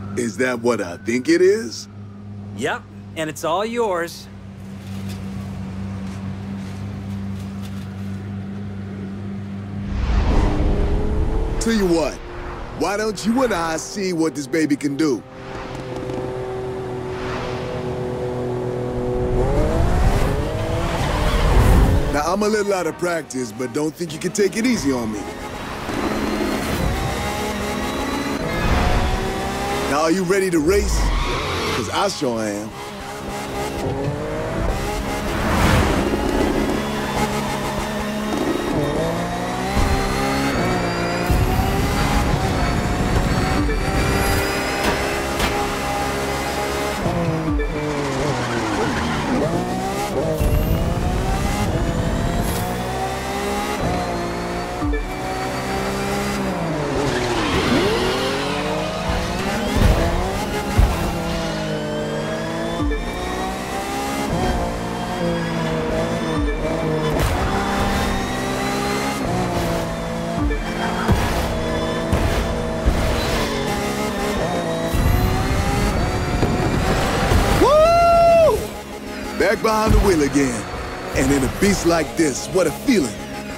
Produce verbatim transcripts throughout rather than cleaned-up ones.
Is that what I think it is? Yep, and it's all yours. Tell you what, why don't you and I see what this baby can do? Now, I'm a little out of practice, but don't think you can take it easy on me. Now, are you ready to race? Because I sure am. Back behind the wheel again. And in a beast like this, what a feeling.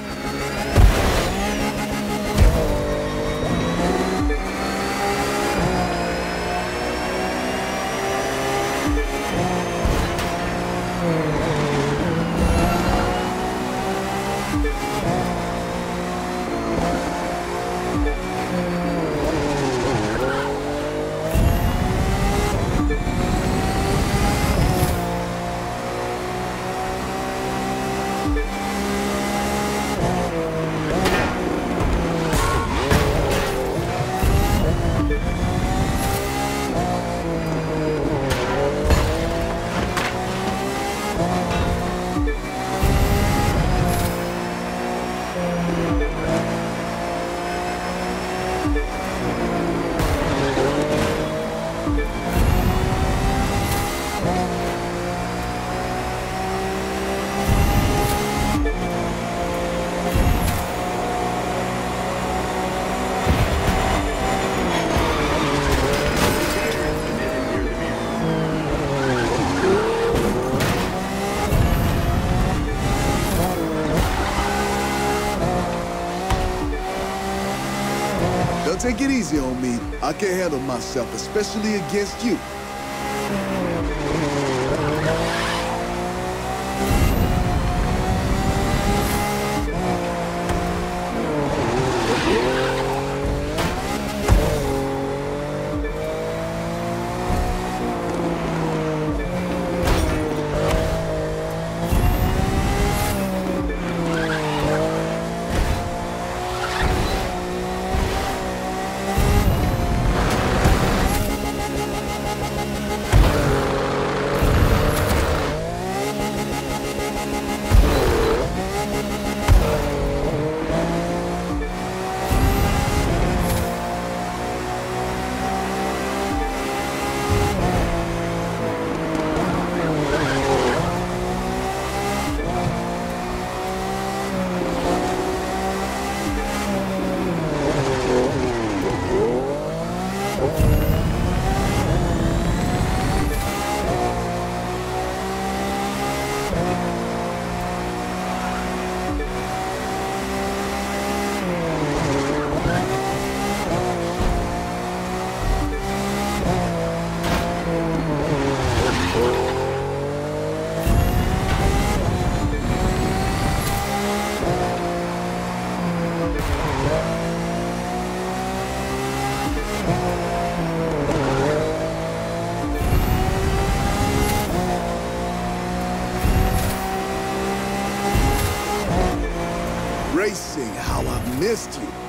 Don't take it easy on me. I can't handle myself, especially against you. Racing, how I've missed you.